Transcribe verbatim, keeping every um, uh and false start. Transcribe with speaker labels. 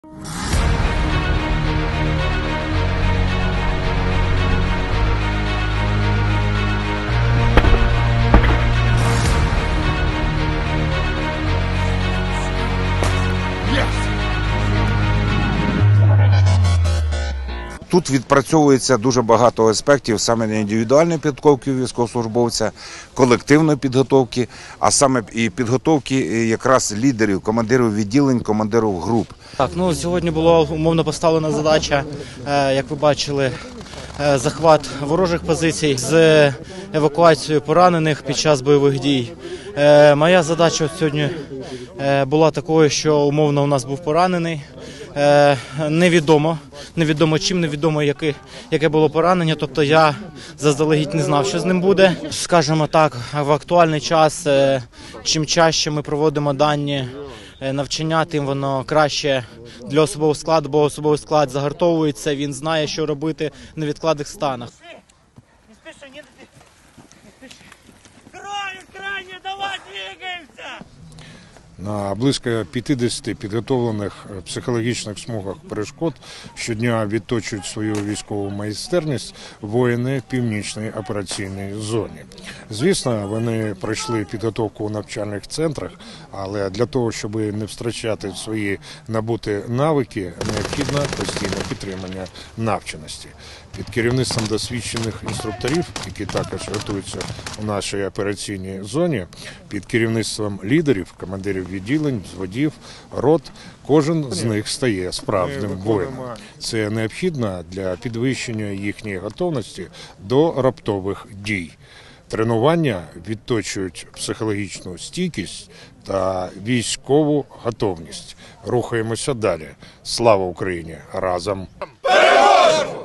Speaker 1: Тут відпрацьовується дуже багато аспектів саме індивідуальної підготовки військовослужбовця, колективної підготовки, а саме і підготовки якраз лідерів, командирів відділень, командирів груп.
Speaker 2: Так, ну сьогодні була умовно поставлена задача, як ви бачили, захват ворожих позицій з евакуацією поранених під час бойових дій. Моя задача сьогодні була такою, що умовно у нас був поранений. Невідомо, невідомо чим, невідомо яке, яке було поранення, тобто я заздалегідь не знав, що з ним буде. Скажімо так, в актуальний час, чим чаще ми проводимо дані навчання, тим воно краще для особового складу, бо особовий склад загартовується, він знає, що робити в невідкладних станах.
Speaker 3: На близько п'ятдесяти підготовлених психологічних смугах перешкод щодня відточують свою військову майстерність воїни в північній операційній зоні. Звісно, вони пройшли підготовку у навчальних центрах, але для того, щоб не втрачати свої набуті навики, необхідно постійне підтримання навченості. Під керівництвом досвідчених інструкторів, які також готуються у нашій операційній зоні, під керівництвом лідерів, командирів відділень, взводів, рот, кожен з них стає справжнім воїном. Це необхідно для підвищення їхньої готовності до раптових дій. Тренування відточують психологічну стійкість та військову готовність. Рухаємося далі. Слава Україні! Разом! Переможемо!